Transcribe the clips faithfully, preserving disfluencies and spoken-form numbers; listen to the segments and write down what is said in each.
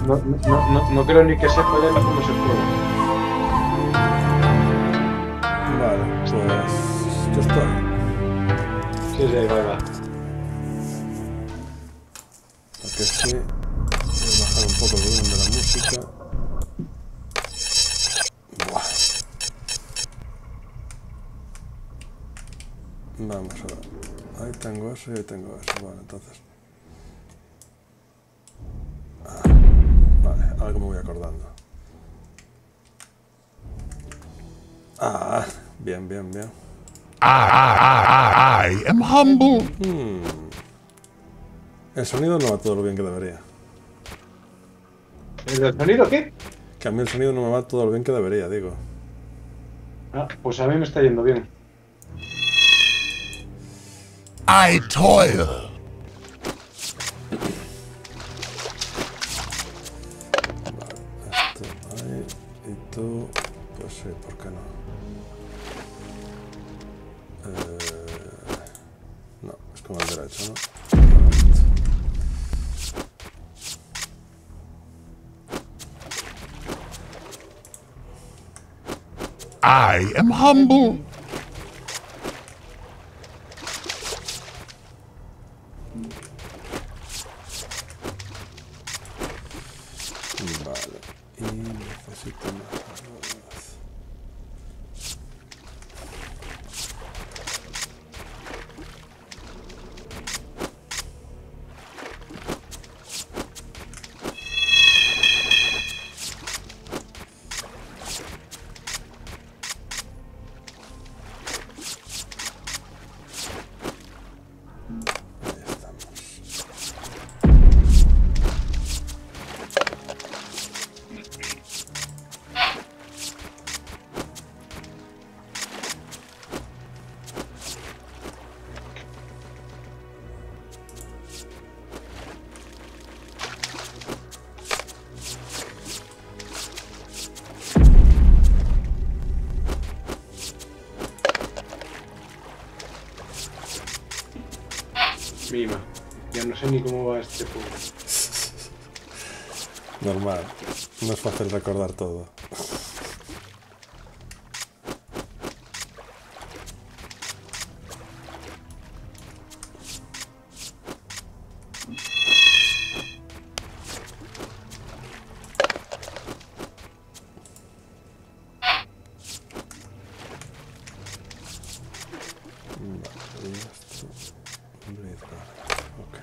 No, no, no, no creo ni que sepa él cómo se juega. Vale, pues... yo estoy. Sí, sí, ahí va, ahí va. Porque sí... voy a bajar un poco el volumen de la música. Buah. Vamos a ver. Ahí tengo eso y ahí tengo eso. Vale, entonces... Ah, vale, algo me voy acordando. Ah, bien, bien, bien. I, I, I, I am humble. Hmm. El sonido no va todo lo bien que debería. ¿El sonido qué? Que a mí el sonido no me va todo lo bien que debería, digo. Ah, pues a mí me está yendo bien. I toil. Vale, esto ahí. Y tú... pues sí, ¿por qué no? Eh, no, es con el derecho, ¿no? I am humble. Vale, y necesito más arroz. Ahí estamos. Mima. Ya no sé ni cómo va este juego. Normal, no es fácil recordar todo. Vale, y esto... Blade Guard, ok.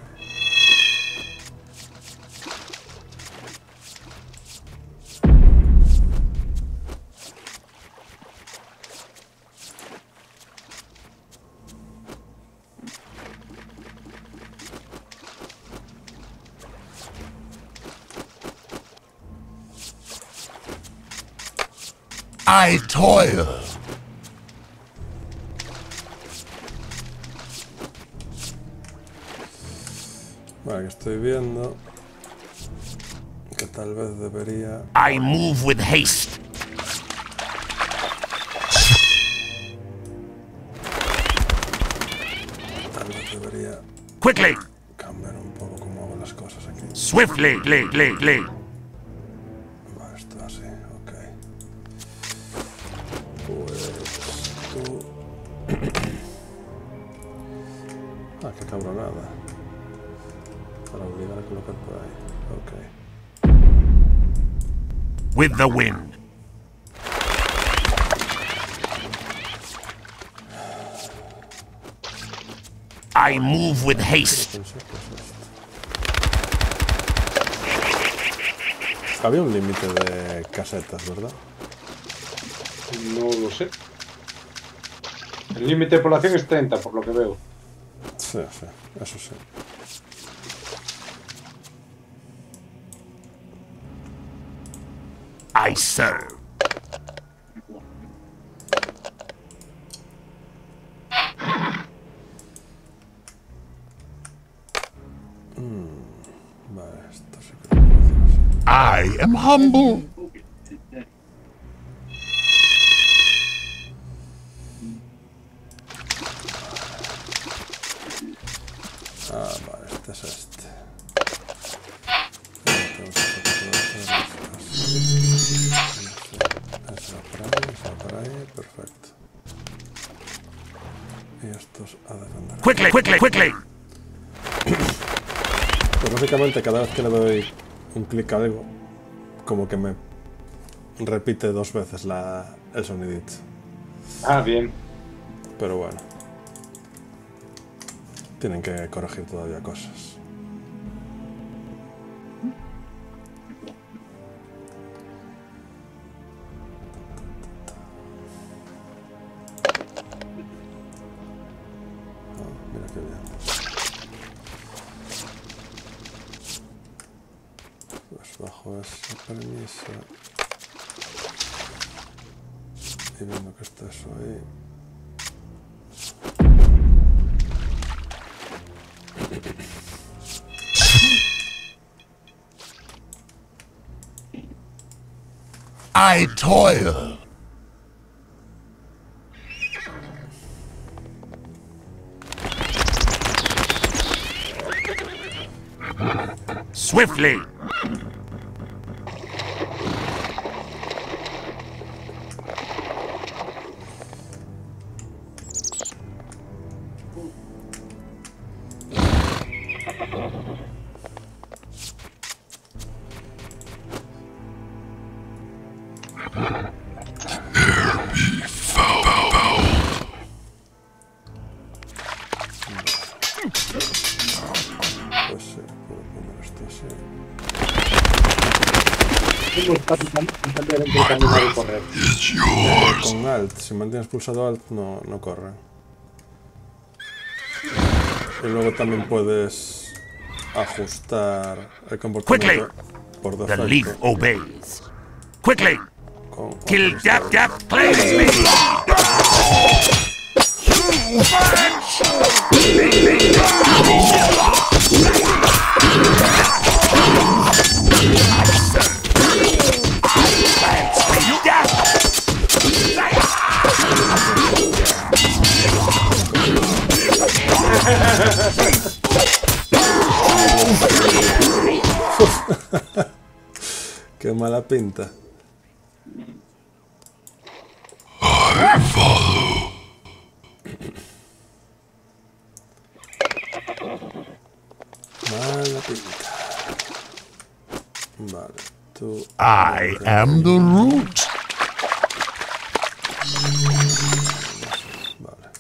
I toil. Vale, que estoy viendo que tal vez debería... I move with haste. Tal vez debería Quickly, cambiar un poco cómo hago las cosas aquí. swiftly, ly, ly, ly. Vale, esto así, ok. Pues tú... ah, qué cabronada. Para obligar a colocar por ahí. Ok. With the wind. I move with haste. Pensé que es esto. Había un límite de casetas, ¿verdad? No lo sé. El límite de población es treinta, por lo que veo. Sí, sí, eso sí. I serve. Vale, esto sí que lo puedo hacer así. I am humble. Ah, vale, este es este. Entonces, estos a defender. Quickly, quickly, quickly. Pues básicamente cada vez que le doy un clic a algo, como que me repite dos veces la, el sonidito. Ah, bien. Pero bueno. Tienen que corregir todavía cosas. Oh, mira qué bien. Pues bajo esa premisa y viendo que está eso ahí. I toil. Swiftly. Pues sí, puedo poner esto así. ¿Cómo está intentando entre caminar y correr? Con Alt, si mantienes pulsado Alt no, no corre. Y luego también puedes ajustar el comportamiento por The leaf defecto. obeys. Quickly. Con Kill otros Dap Dap Plague. Qué mala pinta. Mala pinta. Vale, tú. I am the root. Vale.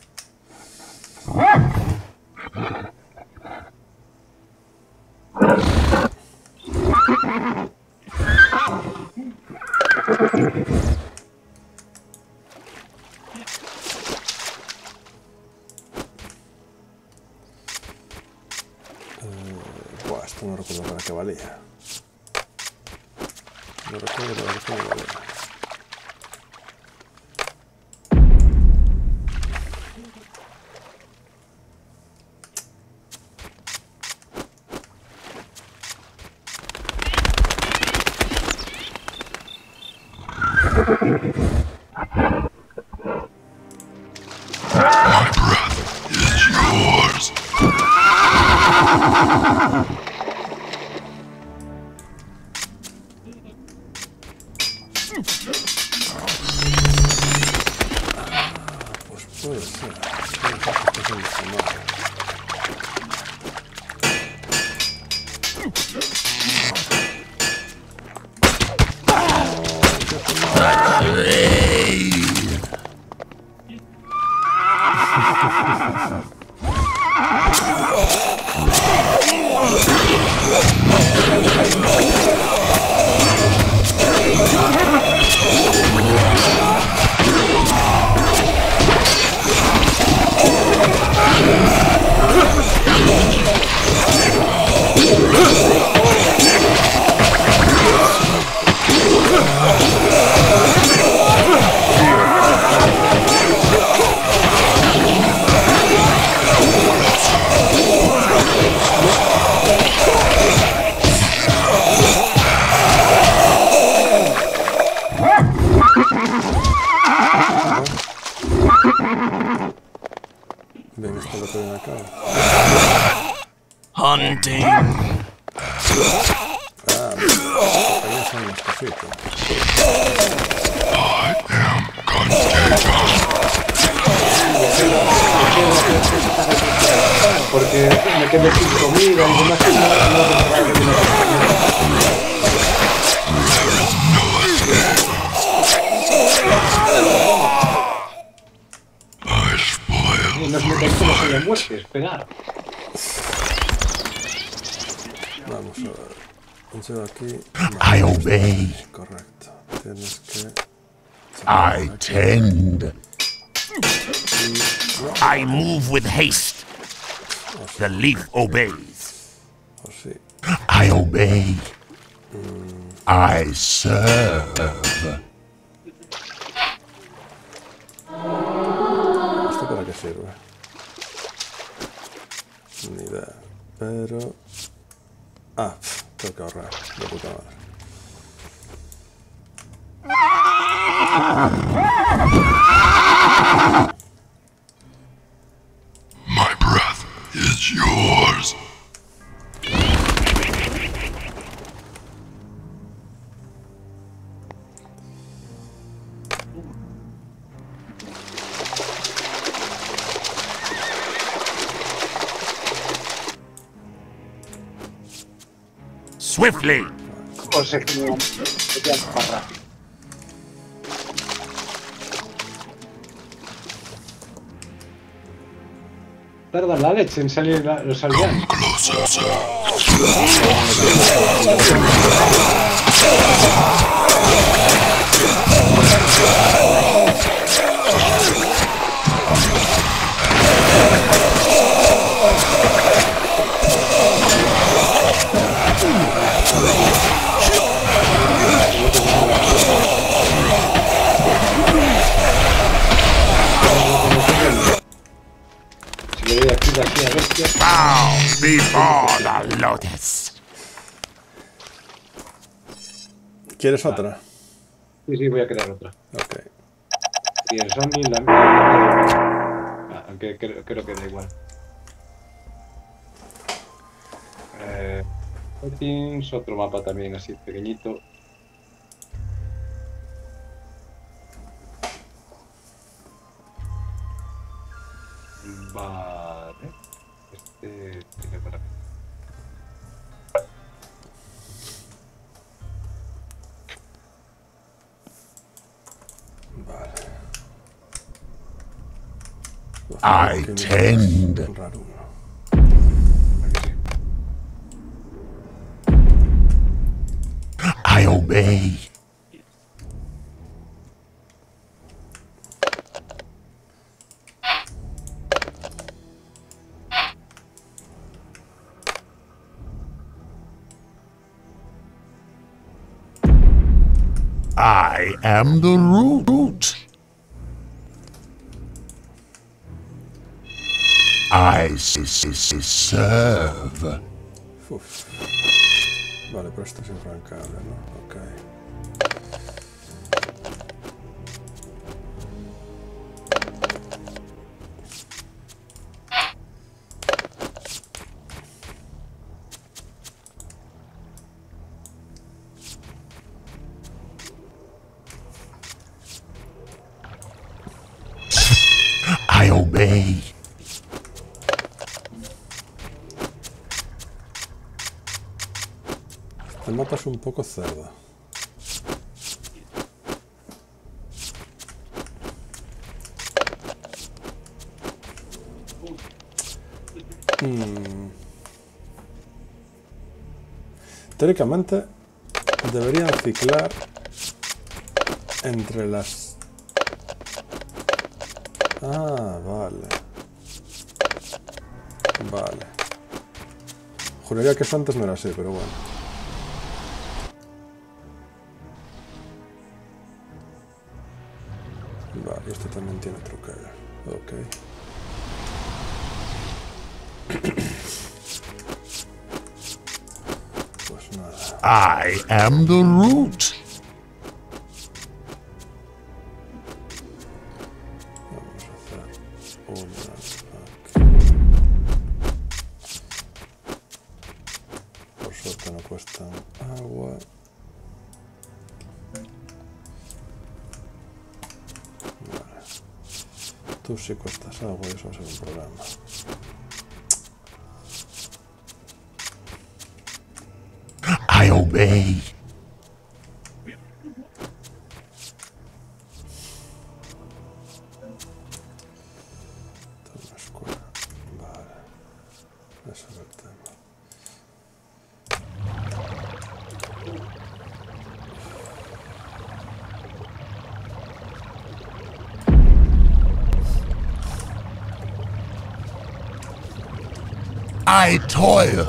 Eh, buah, esto no recuerdo para qué valía. No recuerdo para qué valía. Pues puede ser. Puede ser que esté siendo mal. Bien, esto lo que viene acá. Hunting. Ah, ahí son las cositas. I am Contagious. Porque me quedé sin comida y demás. Y no, no recordaba que tenía que y nos metéis como si de muerte, esperar. Vamos a ver. Yo aquí. I obey. Correcto. Tienes que. I tend. I move with haste. The leaf obeys. O sí. I obey. I serve. ¿Esto para qué sirve? Ni idea. Pero. Ah, pff, tengo que ahorrar. De puta madre. My breath is yours. Swiftly. O sea, que no, ya es más rápido. Tarda la leche en salir la, los aldeanos. Closer, sir. Si le doy aquí de aquí a bestia. Bow before the lotus. ¿Quieres otra? Sí, sí, voy a crear otra. Ok. Y el zombie la... Ah, aunque creo, creo que da igual. Eh, settings, otro mapa también así pequeñito. Vale. Este tiene para... Vale. I tend. Raro. I obey. I am the root. I s- s- s- serve. Uf. Vale, pero esto es infrancable, ¿no? Ok. I obey. El mapa es un poco cerdo. Hmm. Teóricamente deberían ciclar entre las... Ah, vale. Vale. Juraría que eso antes no era así, pero bueno. Vale, y este también tiene truqueo. Ok. Pues nada. I am the root. Vamos a hacer una aquí. Por suerte no cuestan agua. Vale. Tú sí cuestas algo y eso va a ser un problema. I obey. Una escuela. Vale. Eso es el tema. I toil.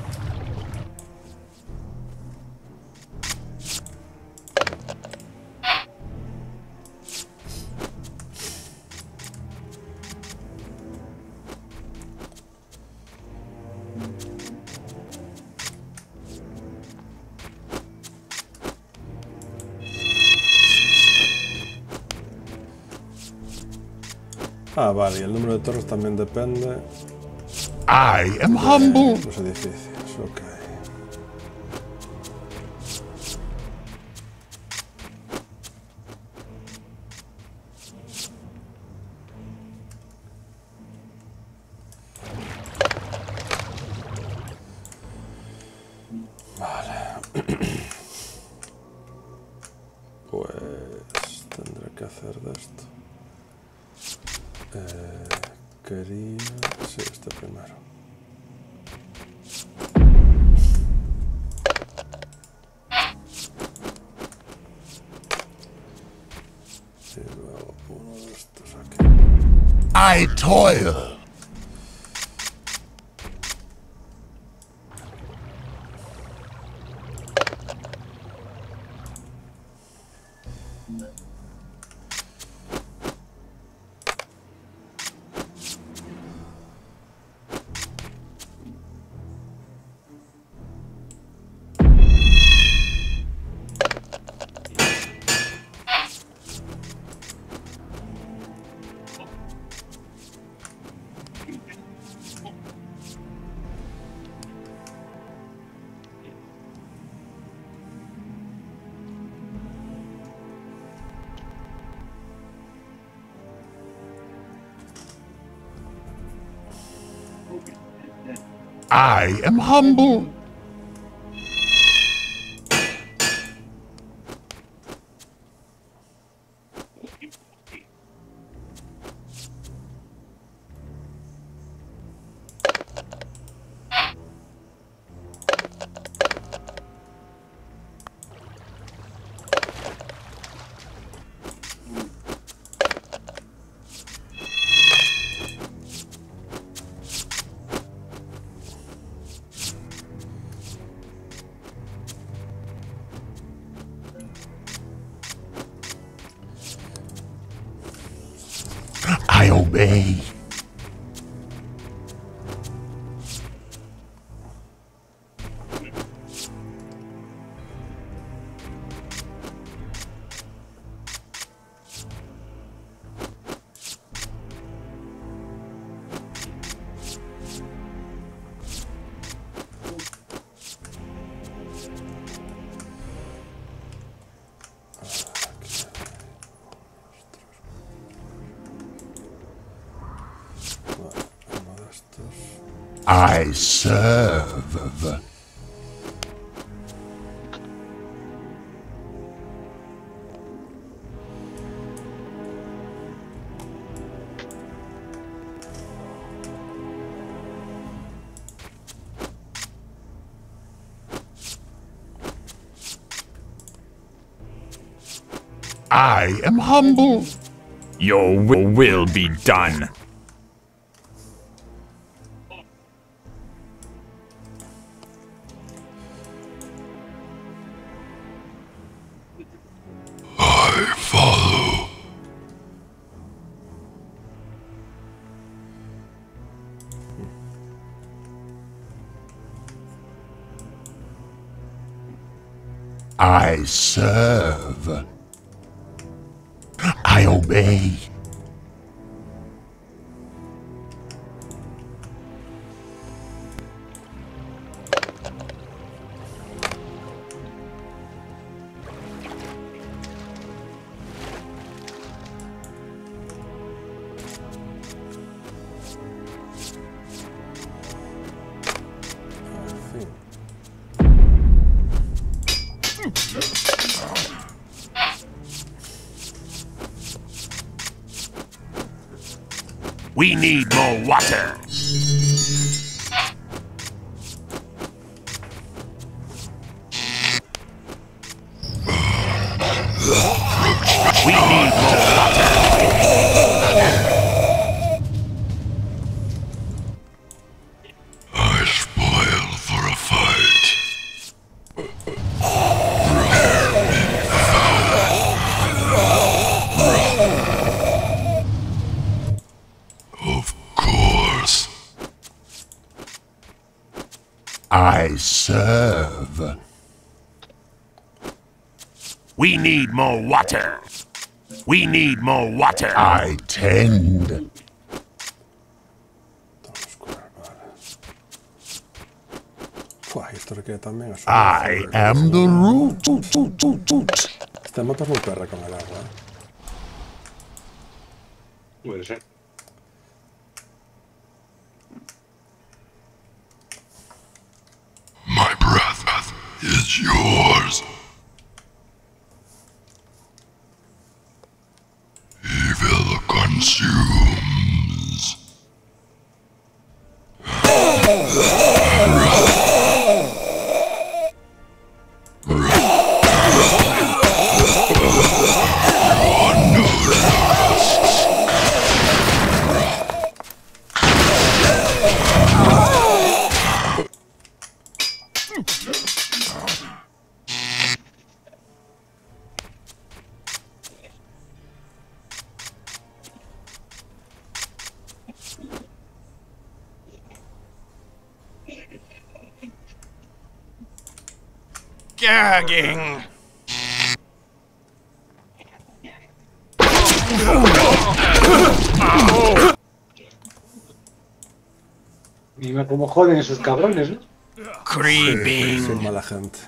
Ah, vale, y el número de torres también depende I am humble. de los edificios, ok. Pues tendré que hacer de esto. Eh, quería... Sí, este primero. Y luego uno de estos aquí. I toil. I am humble. I obey. I serve. I am humble. Your will will be done. I follow. I serve. I obey. We need more water. We need more water. I spoil for a fight. Of course. I serve. We need more water. We need more water. I tend. Buah, esto requiere también a su... I am the root. Este mapa es muy perra con el agua, ¿eh? Puede ser. My breath is yours. Evil consumes. Gagging. Mira cómo joden esos cabrones, ¿no? Creeping. Soy mala gente.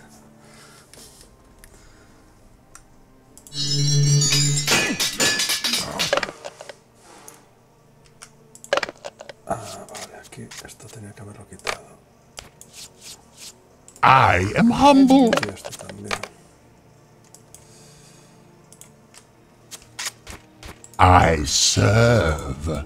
Ah, vale, aquí esto tenía que haberlo quitado. I am humble. Y esto también. I serve.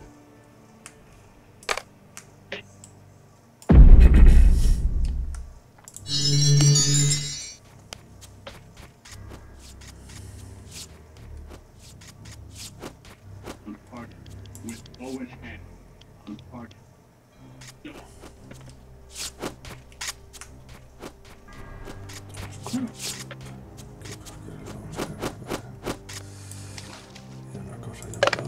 Y una cosa y otra.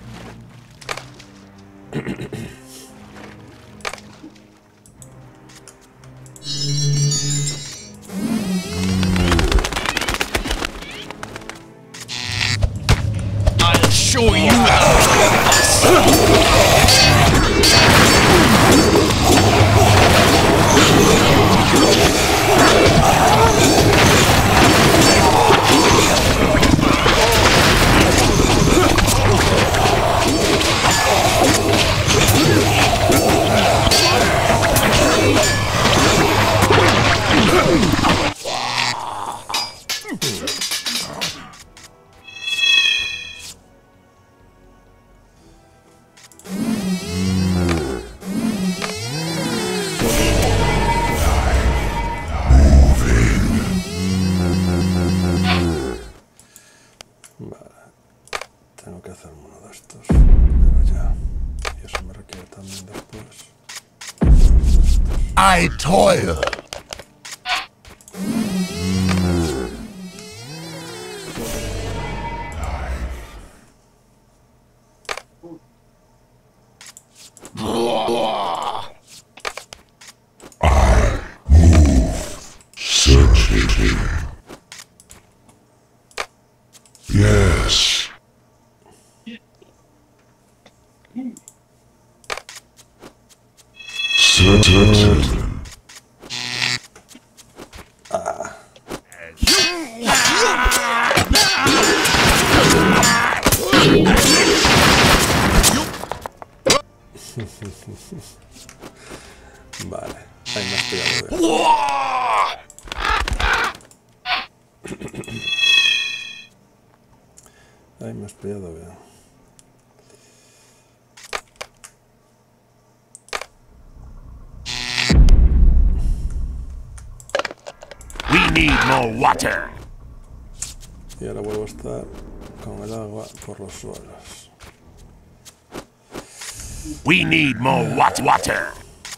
I'll show you how. Vale. Tengo que hacerme uno de estos. Pero ya. Y eso me requiere también después. I toil. Certainly. Yes. Certainly. Vale. Ahí me has pillado bien. Ahí me has pillado bien. need more water. Y ahora vuelvo a estar con el agua por los suelos. We need more wat water.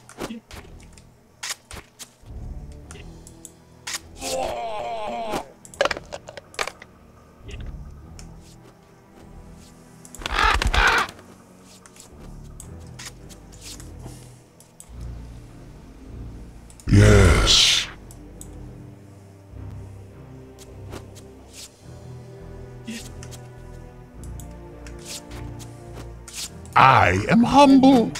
Yes. I am humble.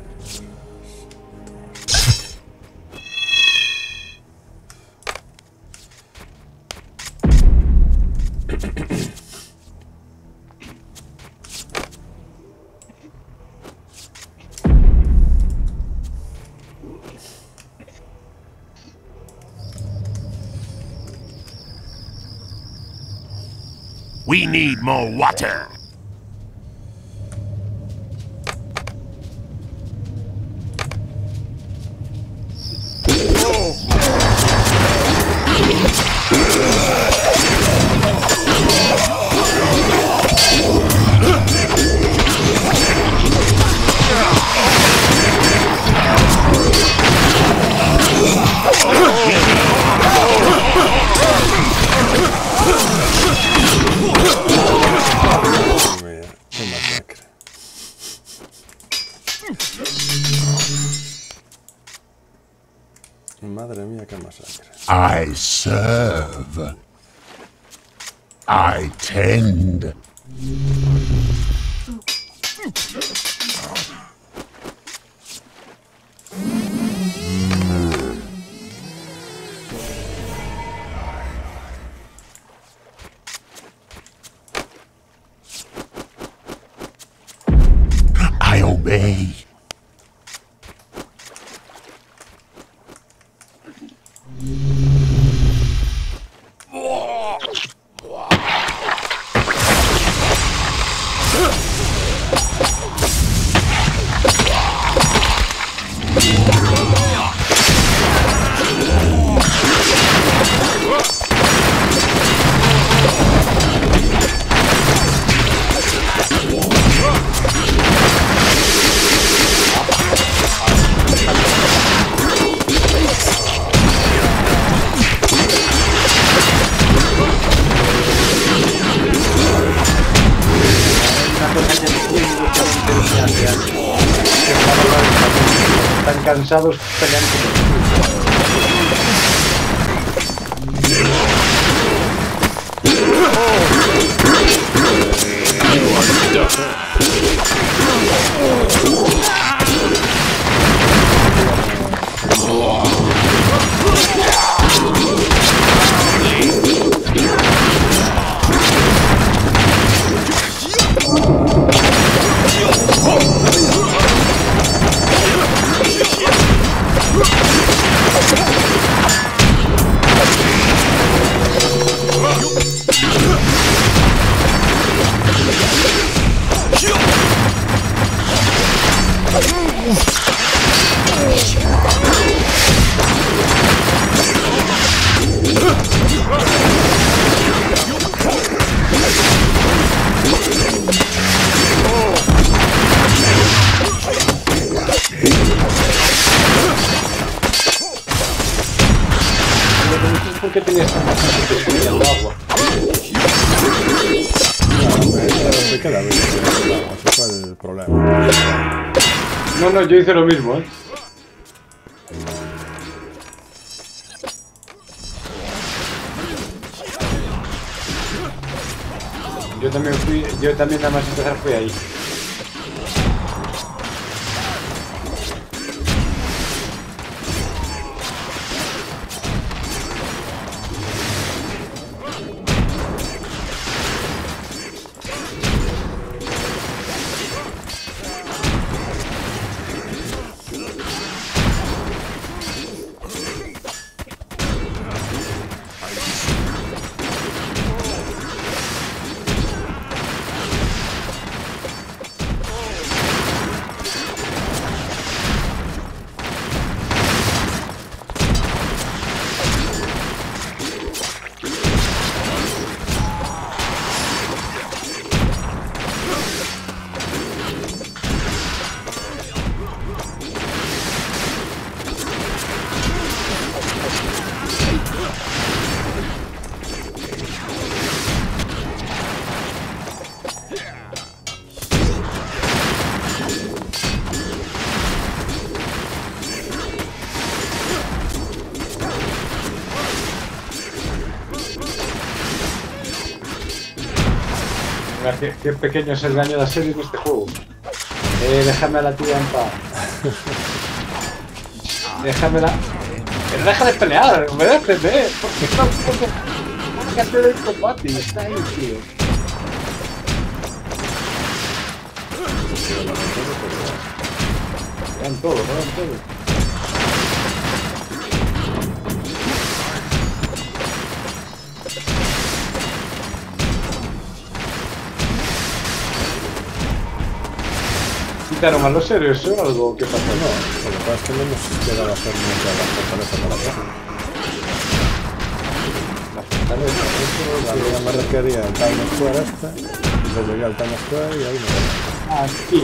We need more water. Madre mía, qué masacre. I serve. I tend. I obey. Están cansados peleando. ¿Por qué tenías tanta gente que subía al agua? No, me queda bien. Ese fue el problema. No, no, yo hice lo mismo, ¿eh? Yo también fui, yo también nada más empezar fui ahí. Mira, qué, qué pequeño es el daño de la serie en este juego. Eh, déjame a la tía en paz. Déjamela. Pero deja de pelear, obedéceme. ¿Por qué no puedo que hacer el combate? Y está ahí, tío. Vean todo, vean todo. ¿Quitaron a los serios o algo? ¿Qué pasó? No, lo que pasa es que no hemos llegado a hacer nunca la fortaleza para hacerlo. La fortaleza, eso... La mía me requería el Time Square este, y yo llegué al Time Square y ahí me quedé. Ah, sí.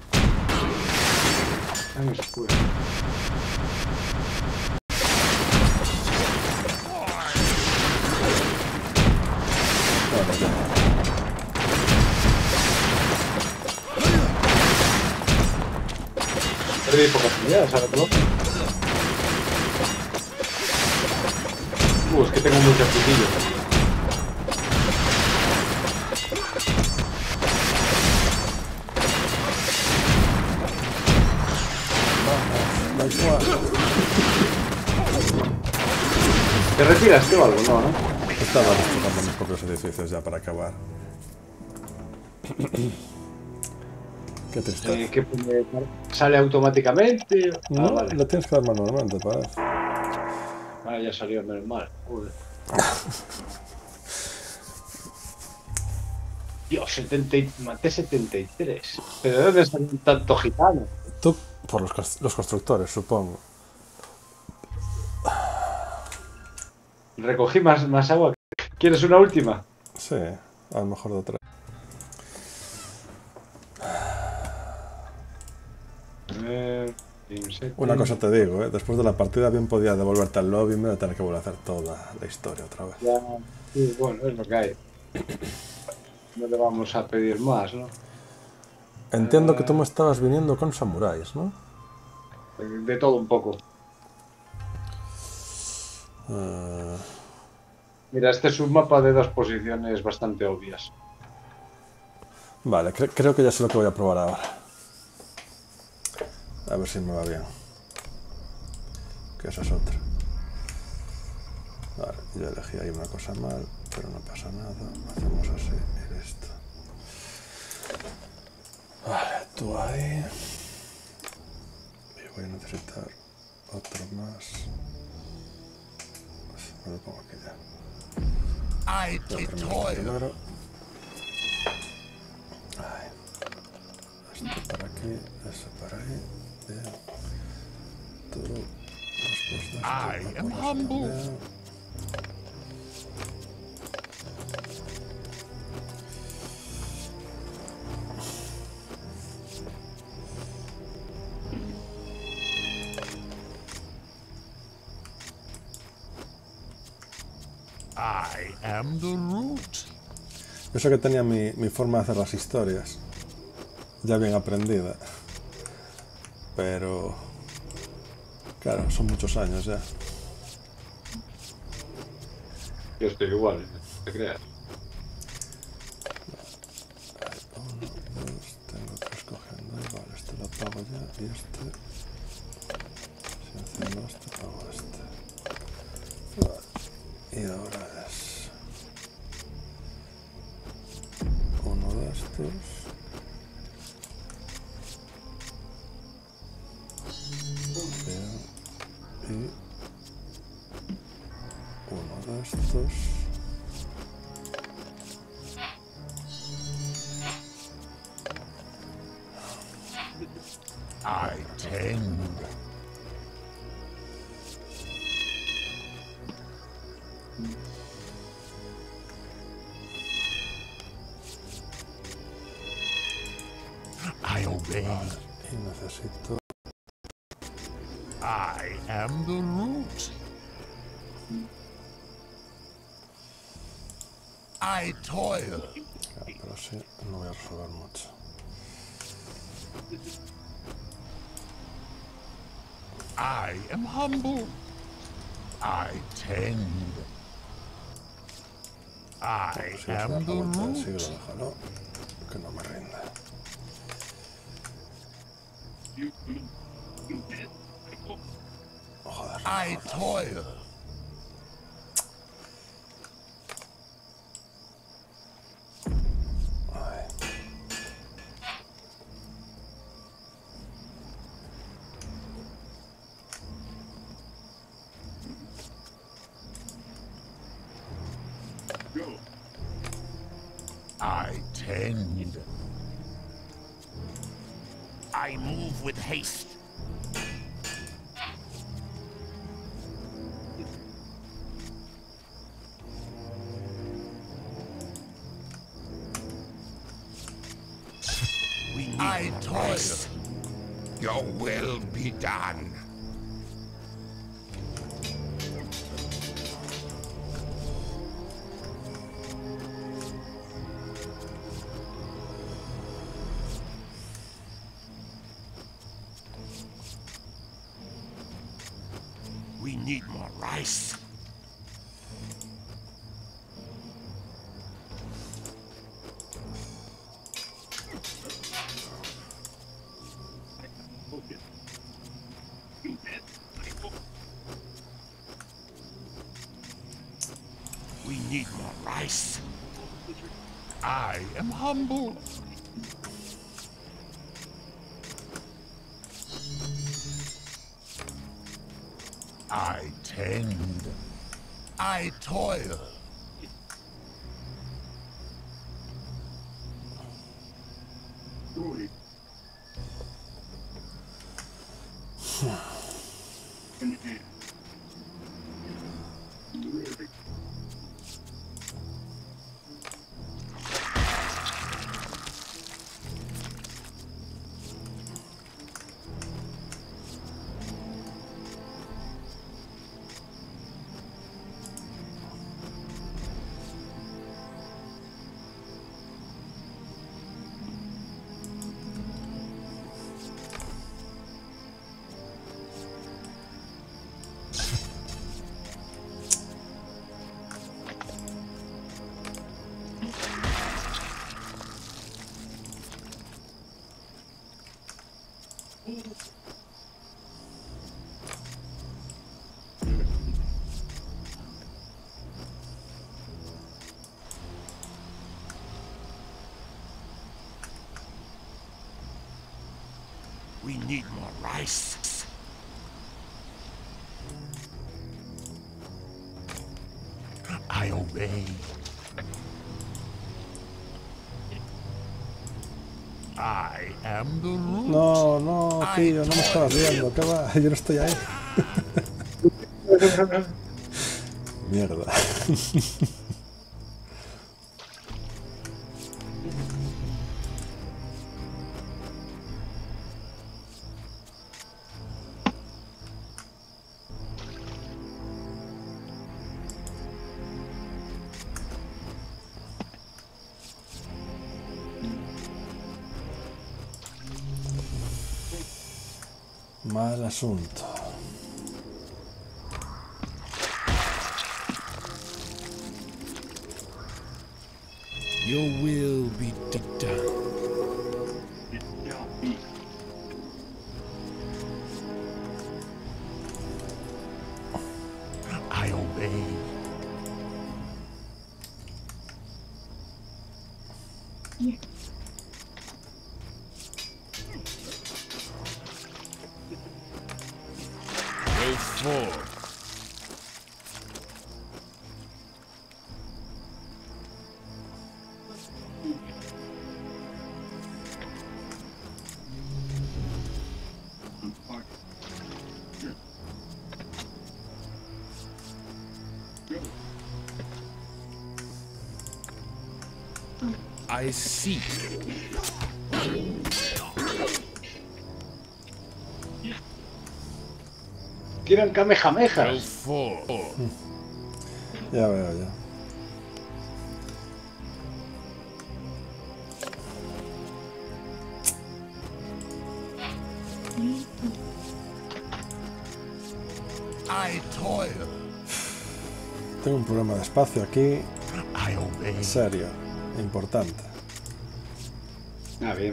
Time Square. Bueno, ya. Perdí pocas unidades, ¿sabes? ¿No? Uh, es que tengo muchas putillas. Da igual. ¿Te retiraste o algo? No, ¿no? Estaba destrozando mis propios edificios ya para acabar. Qué tristeza. Eh, ¿qué pone? ¿Sale automáticamente? No, Ah, vale. lo tienes que dar manualmente, parece. Vale, ya salió, menos mal. Joder. Dios, setenta y... maté setenta y tres. ¿Pero de dónde salen tanto gitano? Tú, por los, cos- los constructores, supongo. Recogí más, más agua. ¿Quieres una última? Sí, a lo mejor de tres. Eh, insecto. Una cosa te digo, ¿eh? Después de la partida bien podía devolverte al lobby y me tener que volver a hacer toda la historia otra vez. Ya, sí, bueno, es lo que hay. No le vamos a pedir más, ¿no? Entiendo que tú me estabas viniendo con samuráis, ¿no? De todo un poco. Eh, Mira, este es un mapa de dos posiciones bastante obvias. vale, cre- creo que ya sé lo que voy a probar ahora. A ver si me va bien. Que esa es otra. Vale, yo elegí ahí una cosa mal, pero no pasa nada. Hacemos así y listo. Vale, tú ahí. Y voy a necesitar otro más. Me lo pongo aquí ya. I Voy a did terminar toil. primero. Ahí. Esto para aquí, eso para ahí. Bien. Tú, después de esto, I lo am pones humble. también. I am the root. Yo sé que tenía mi, mi forma de hacer las historias ya bien aprendida, pero claro, son muchos años ya. Yo estoy igual, no te creas. Uno, dos, tengo que escogiendo ahí, vale, este lo pago ya y este, si haciendo este, pago este. Vale. Y ahora es uno de estos. Bien. Y uno de estos. I tend. I obey. Y necesito. I am the root. I toil. Claro, pero sí, no voy a resolver mucho. I am humble. I tend. I Si es la am the vuelta del root. siglo, déjalo. Que no me rinda. Joder. I toil. Ay. I tend. I move with haste. We need I more toil. rice. Your will be done. We need more rice. We need more rice. I am humble. I tend. I toil. We need more rice. I obey. I am the root. No, no, tío, no me estabas viendo. ¿Qué va? Yo no estoy ahí. Mierda. Mal asunto. Your will be done. I obey. Go forth. I seek. Quieren Go kamehamehas. forth. Ya veo, ya. I toil. Tengo un problema de espacio aquí. I obey. Serio, importante. Ah, bien.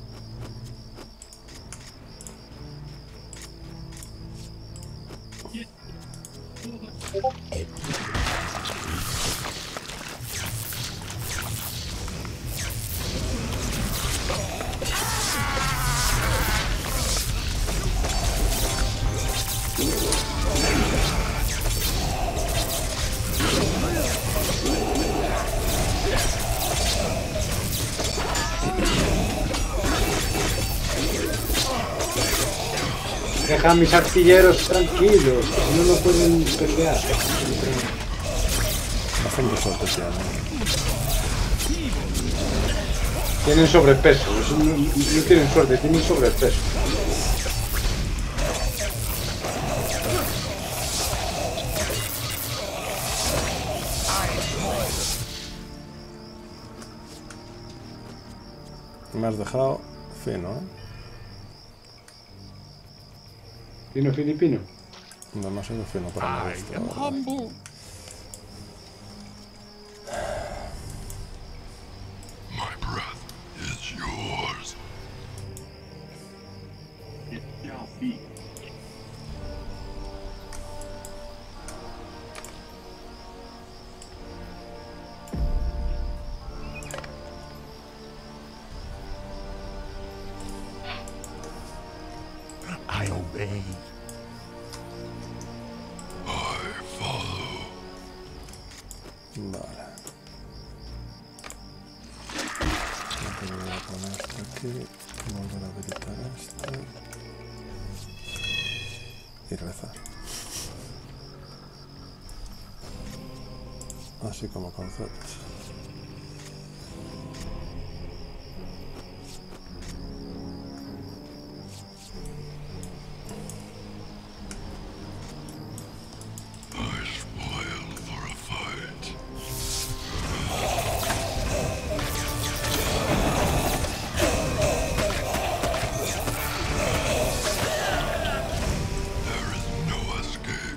Deja a mis artilleros tranquilos, que no lo pueden pelear. Bastante suerte tienen. Tienen sobrepeso, no, no, no tienen suerte, tienen sobrepeso. Me has dejado fino, ¿eh? Fino filipino. No, no soy fino para I esto. am humble. My breath is yours. I obey. I follow. Vale. Voy a poner esto aquí. Volver a habilitar esto. Y rezar. Así como concepto. I spoil for a fight. There is no escape.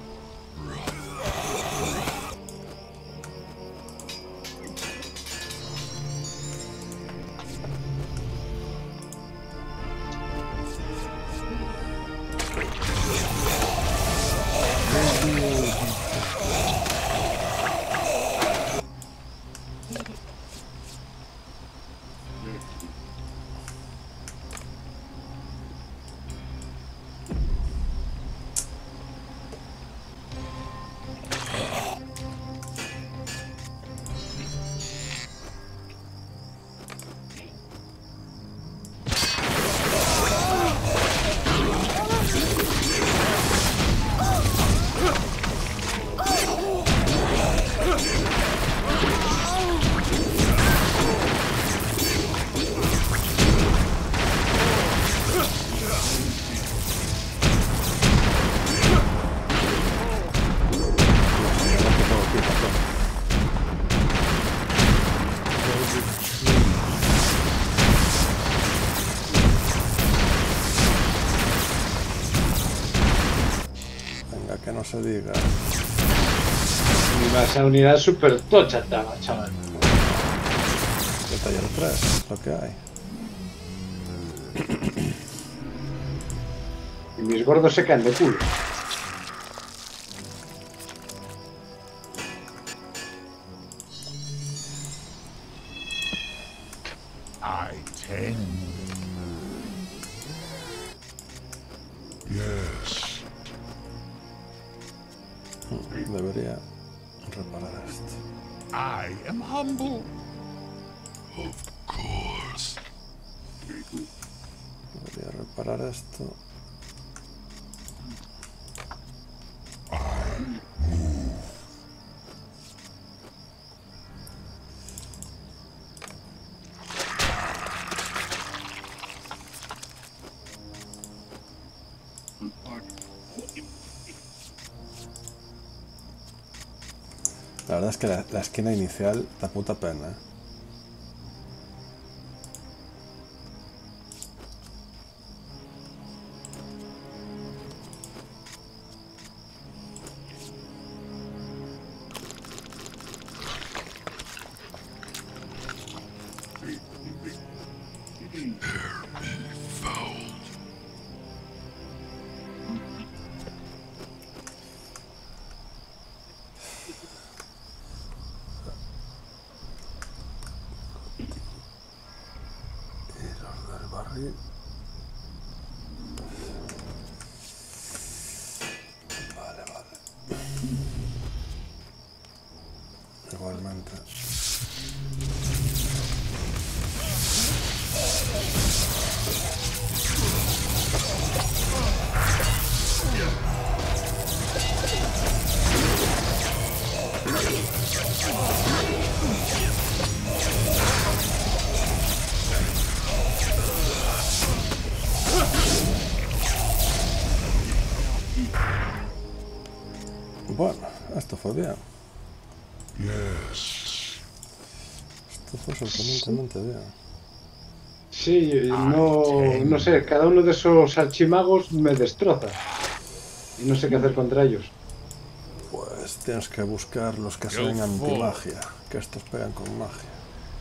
Que no se diga. Esa unidad es súper tocha, chaval. El taller tres es lo que hay. Y mis gordos se caen de culo. I tend. Yes. Debería reparar esto. I am humble. Of course. Debería reparar esto. La verdad es que la, la esquina inicial da puta pena. ahí. Vale, vale. Igualmente. Bueno, esto fue bien. Yes. Esto fue sorprendentemente bien. Sí, no, no sé, cada uno de esos archimagos me destroza. Y no sé qué hacer contra ellos. Pues tienes que buscar los que sean antimagia, que estos pegan con magia.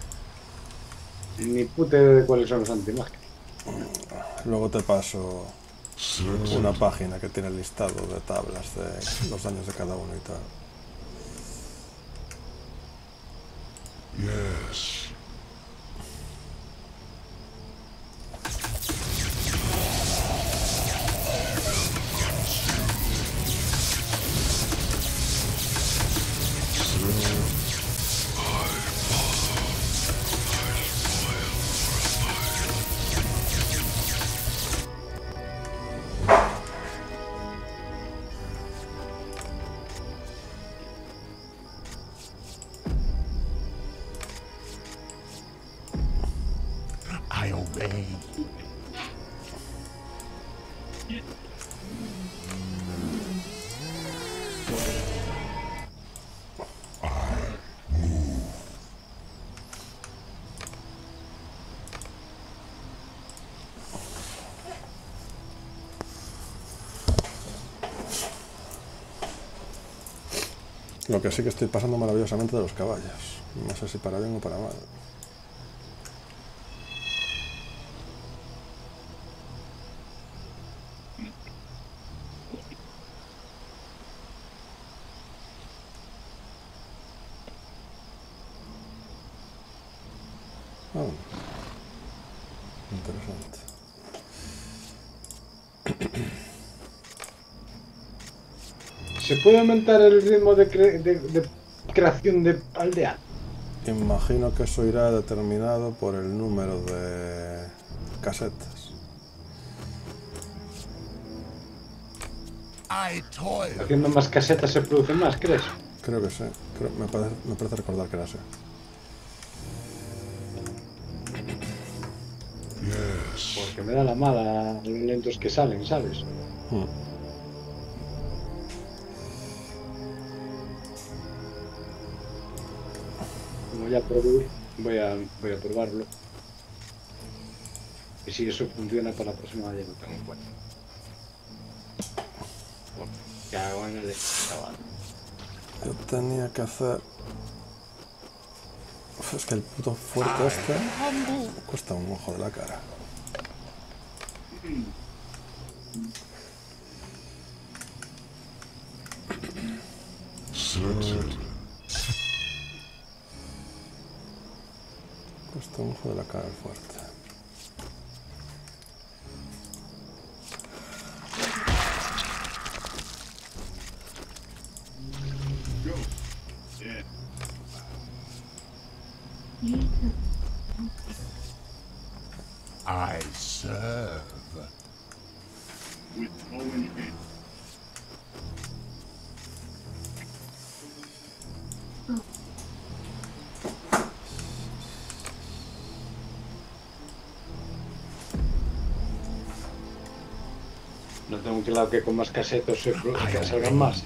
Ni puta idea de cuáles son los antimagia. Luego te paso una página que tiene el listado de tablas de los daños de cada uno y tal. Yes. I obey. Lo que sí que estoy pasando maravillosamente de los caballos. No sé si para bien o para mal. Oh. Interesante. ¿Se puede aumentar el ritmo de, cre de, de creación de aldea? Imagino que eso irá determinado por el número de casetas. I toil. Haciendo más casetas se produce más, ¿crees? Creo que sí. Creo, me, parece, me parece recordar que era así. Yes. Porque me da la mala los lentos que salen, ¿sabes? Hmm. Como ya probé, voy a, voy a probarlo. Y si eso funciona para la próxima ya lo tengo en cuenta. Bueno, ya hago en el chaval. Yo tenía que hacer... Uf, es que el puto fuerte este cuesta un ojo de la cara. Certain. Cuesta un ojo de la cara el fuerte. I serve. With Owen in. No tengo claro que con más casetos se que salgan más.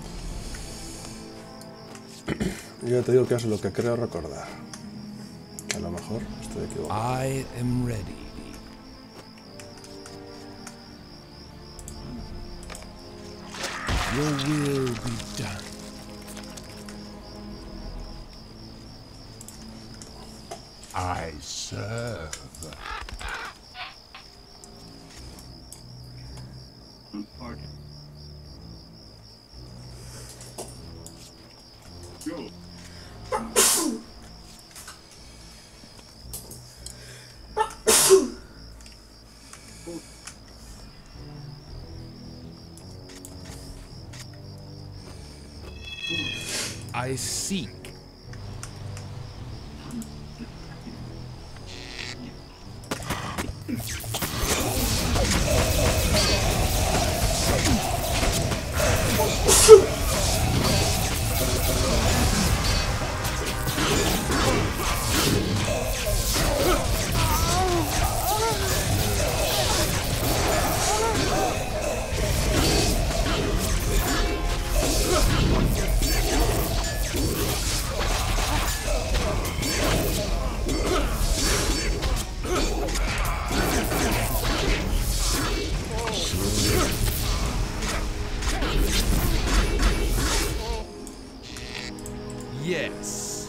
Yo ya te digo que es lo que creo recordar. A lo mejor estoy equivocado. I am ready. Your will be done. I serve. Pardon. Go. I seek. Yes.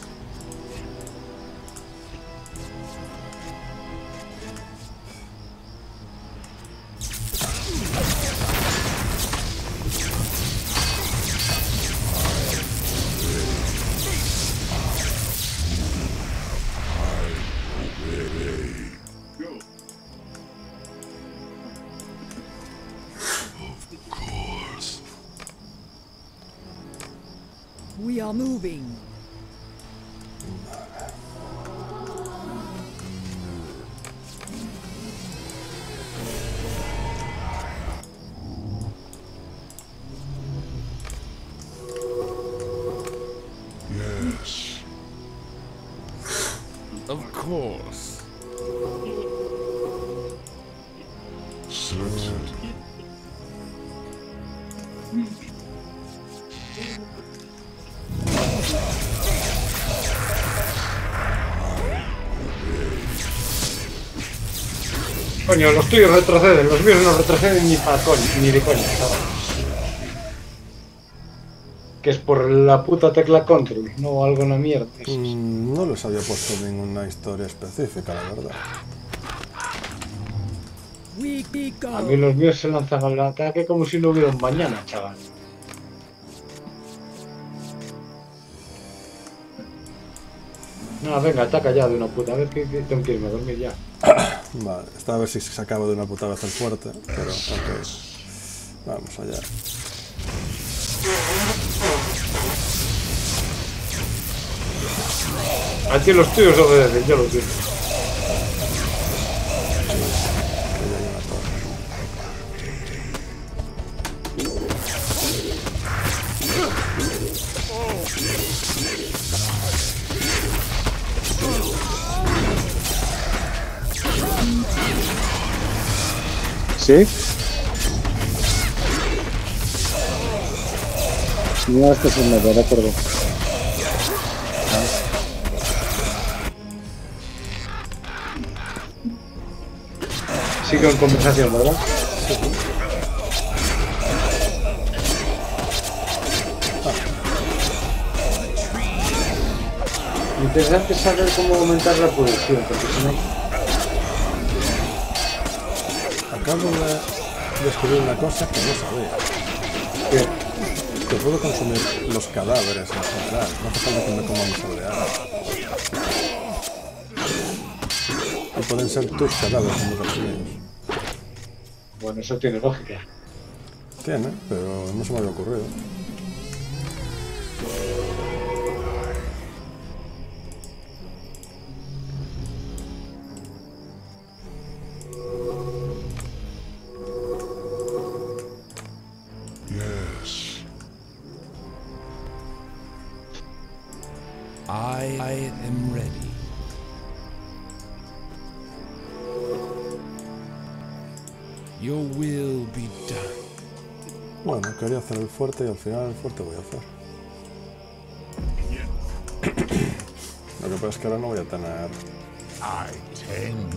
Go. We are moving. Yes. Of course. Certain. Coño, los tuyos retroceden, los míos no retroceden ni para coño, ni de coña, chaval. Que es por la puta tecla control, no algo en la mierda. Mm, no les había puesto ninguna historia específica, la verdad. We be A mí go. los míos se lanzan al ataque como si no hubiera un mañana, chaval. No, venga, ataca ya de una puta vez que, que tengo que irme a dormir ya. Vale, esta a ver si se acaba de una puta vez el fuerte, pero ok. Vamos allá. A ti los tuyos obedecen, yo los digo. Que ya hay una torre. ¿Sí? No, esto es una de acuerdo. Sigo en conversación, ¿verdad? Interesante saber cómo aumentar la producción, porque si no... Acabo de descubrir una cosa que no sabía. ¿Qué? Que puedo consumir los cadáveres en general. No hace falta que me coma mis aldeanos. Y pueden ser tus cadáveres como los míos. Bueno, eso tiene lógica. Tiene, pero no se me había ocurrido. Yes. I, I am ready. Your will be done. Bueno, quería hacer el fuerte y al final el fuerte voy a hacer. Lo que pasa es que ahora no voy a tener... I tend.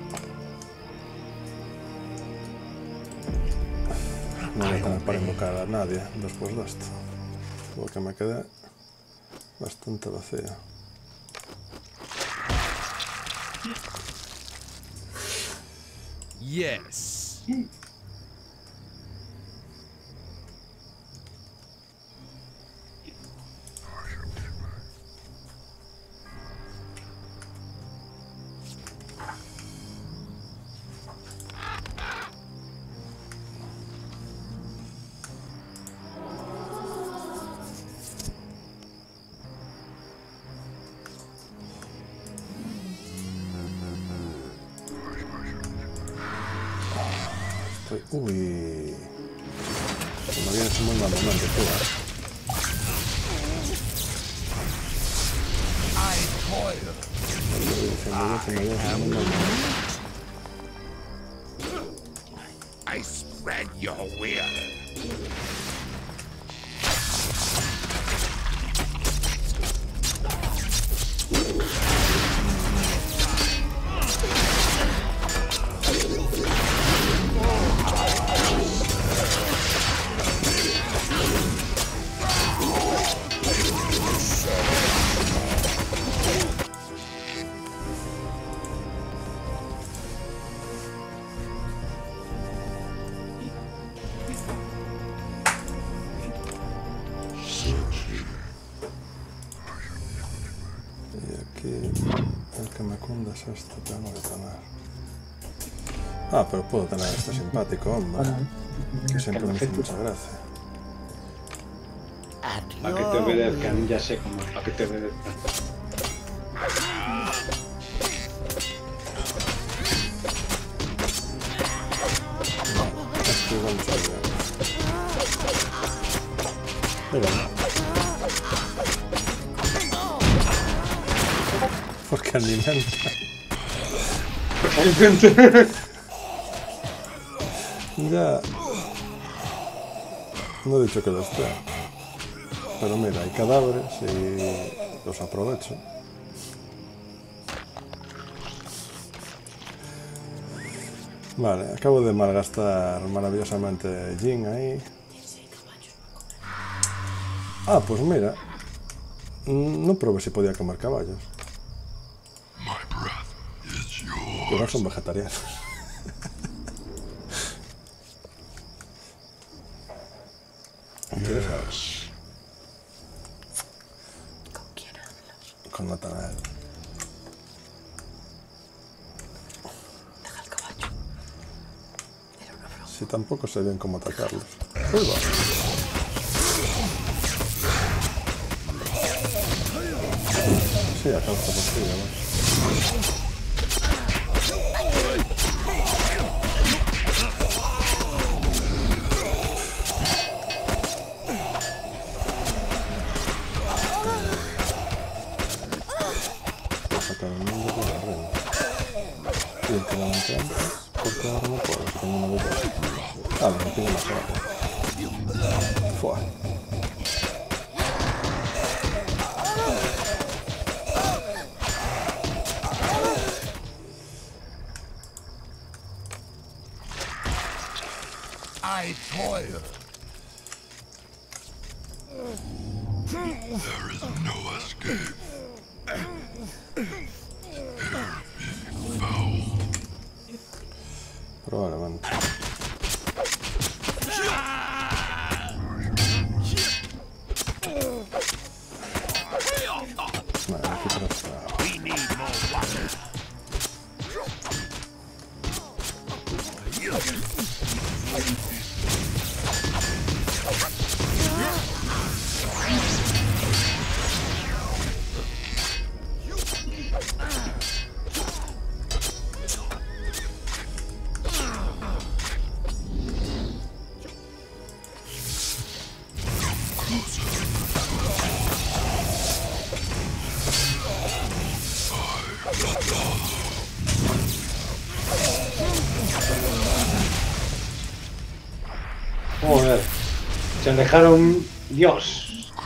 No voy a tener para invocar a nadie después de esto. Porque me quedé bastante vacío. Yes. uy, uy. No vienes en muy mal momento, tú, ¿eh? Se me viene, se me viene en muy mal momento. I spread your will. Es este, tengo que tener. Ah, pero puedo tener este simpático, hombre. Que siempre me hace mucha gracia. Para que te obedezcan, ya sé cómo, para que te obedezcan. No, esto igual no sabía. Mira. Porque alimenta. Ya. No he dicho que lo esté. Pero mira, hay cadáveres y los aprovecho. Vale, acabo de malgastar maravillosamente Jin ahí. Ah, pues mira. No probé si podía comer caballos. Pero no son vegetarianos. ¿Quieres saber? Con Natanael. Deja el caballo. Era una broma. Si tampoco sé bien cómo atacarlos. Uy, va. Sí, a causa posible, ¿no? Sacar el mundo por la reina. Y el que la monté antes, porque ahora no puedo, tengo una vida. Ah, me tiene más rápido. Fua. I toil. There is no escape. Probablemente. Vale, aquí para estar. We need more water. Joder, se alejaron. Dios.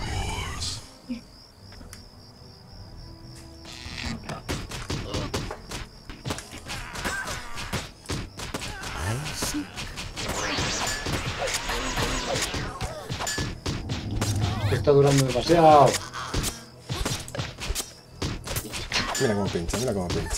Está durando demasiado. Mira cómo pincha, mira cómo pincha.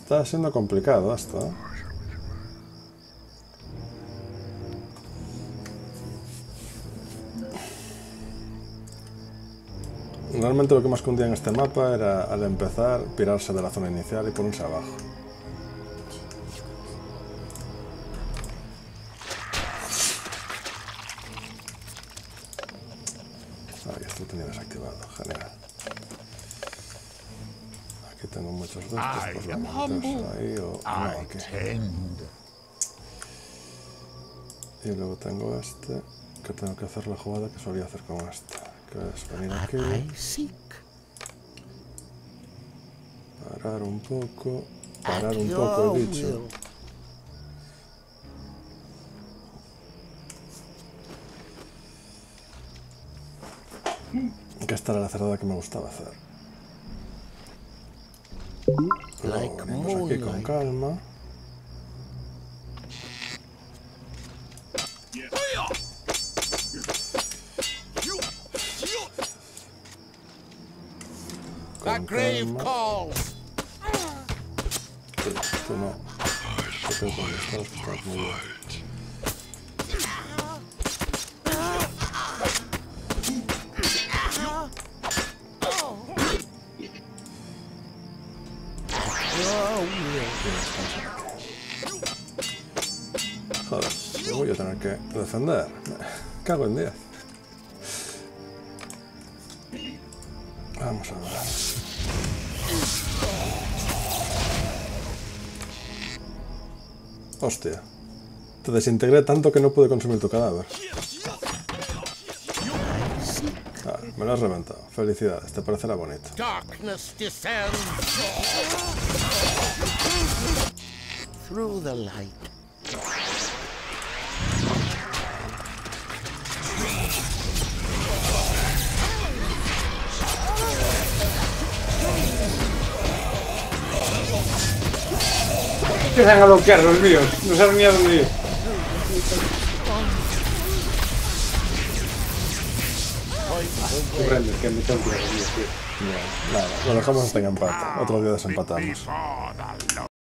Está siendo complicado esto, ¿eh? Realmente lo que más escondía en este mapa era, al empezar, pirarse de la zona inicial y ponerse abajo. Ahí, esto lo tenía desactivado, genial. Aquí tengo muchos de estos, pues lo metes ahí o no, aquí. Y luego tengo este, que tengo que hacer la jugada que solía hacer con este, que es venir aquí, parar un poco, parar un poco el bicho. Que esta era la cerrada que me gustaba hacer. Luego venimos aquí con calma. Con calma. Sí, tú no. Te tengo que estar, estás muy bien. Joder, me voy a tener que defender. Me cago en diez. Vamos a ver. Hostia. Te desintegré tanto que no pude consumir tu cadáver. Ah, me lo has reventado. Felicidades, te parecerá bonito. Darkness descends through the light. Empiezan a bloquear los míos, no saben ni a dónde ir. Que me tengo que ir, tío. Nada, lo dejamos hasta en empate. Otro día desempatamos. Before the